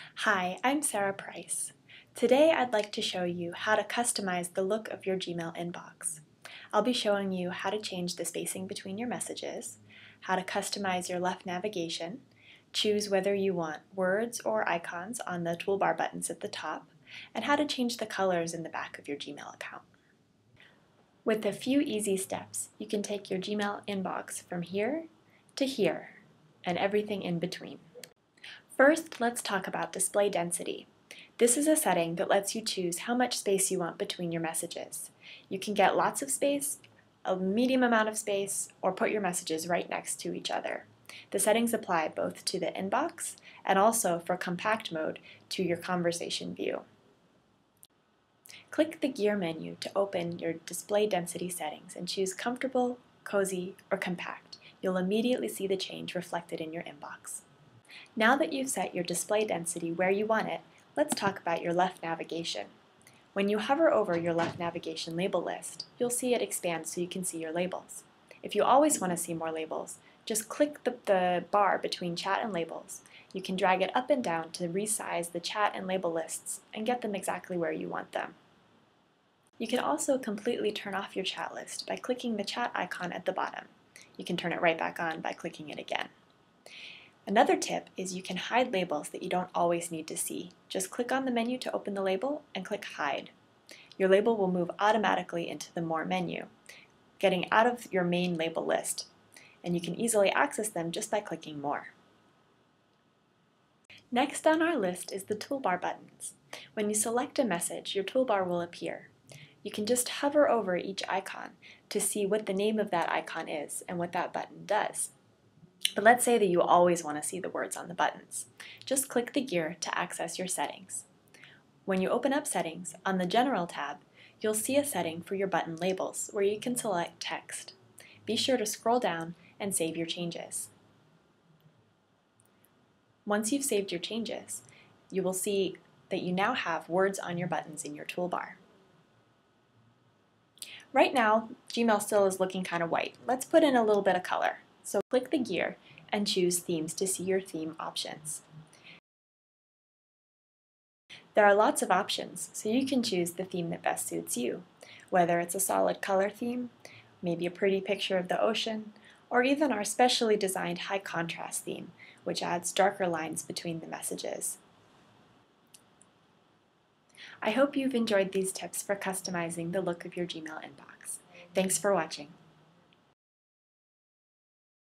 Hi, I'm Sarah Price. Today I'd like to show you how to customize the look of your Gmail inbox. I'll be showing you how to change the spacing between your messages, how to customize your left navigation, choose whether you want words or icons on the toolbar buttons at the top, and how to change the colors in the back of your Gmail account. With a few easy steps, you can take your Gmail inbox from here to here and everything in between. First, let's talk about display density. This is a setting that lets you choose how much space you want between your messages. You can get lots of space, a medium amount of space, or put your messages right next to each other. The settings apply both to the inbox and also for compact mode to your conversation view. Click the gear menu to open your display density settings and choose comfortable, cozy, or compact. You'll immediately see the change reflected in your inbox. Now that you've set your display density where you want it, let's talk about your left navigation. When you hover over your left navigation label list, you'll see it expand so you can see your labels. If you always want to see more labels, just click the bar between chat and labels. You can drag it up and down to resize the chat and label lists and get them exactly where you want them. You can also completely turn off your chat list by clicking the chat icon at the bottom. You can turn it right back on by clicking it again. Another tip is you can hide labels that you don't always need to see. Just click on the menu to open the label and click Hide. Your label will move automatically into the More menu, getting out of your main label list, and you can easily access them just by clicking More. Next on our list is the toolbar buttons. When you select a message, your toolbar will appear. You can just hover over each icon to see what the name of that icon is and what that button does. But let's say that you always want to see the words on the buttons. Just click the gear to access your settings. When you open up Settings, on the General tab, you'll see a setting for your button labels where you can select text. Be sure to scroll down and save your changes. Once you've saved your changes, you will see that you now have words on your buttons in your toolbar. Right now, Gmail still is looking kind of white. Let's put in a little bit of color. So click the gear and choose Themes to see your theme options. There are lots of options, so you can choose the theme that best suits you, whether it's a solid color theme, maybe a pretty picture of the ocean, or even our specially designed high contrast theme, which adds darker lines between the messages. I hope you've enjoyed these tips for customizing the look of your Gmail inbox. Thanks for watching.